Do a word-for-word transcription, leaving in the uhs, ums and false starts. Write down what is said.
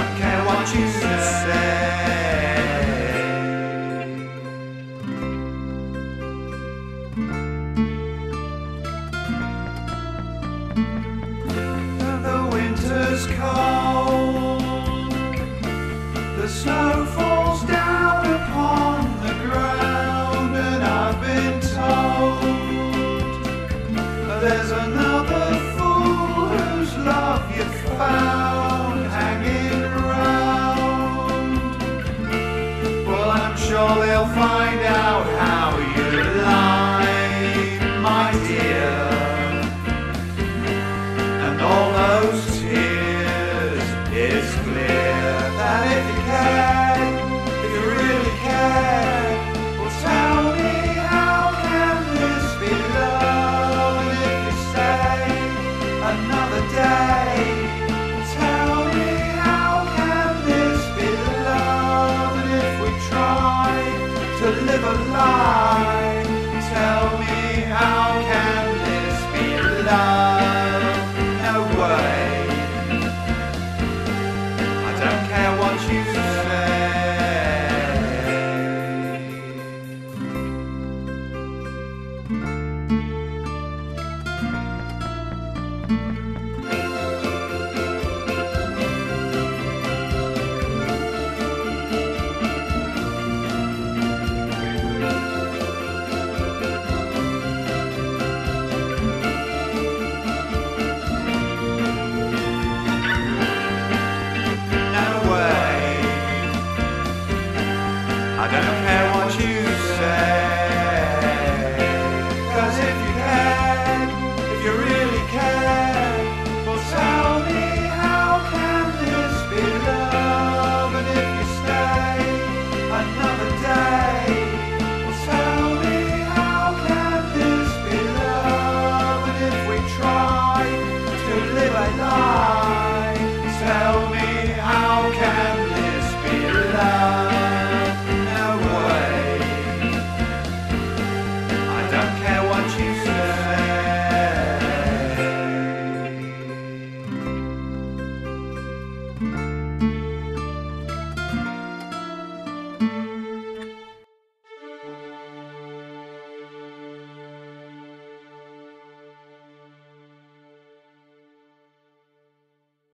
don't care what you say. The winter's cold, the snow falls down upon the ground, and I've been told there's another fool whose love you've found hanging around. Well, I'm sure they'll find out how you lie, my dear. And all those tears, it's clear that if you care, if you really care, well, tell me, how can this be love? And if you stay another day, tell me, how can this be love? And if we try to live a lie, tell me, how can this be love? No way. I don't care what you say. I don't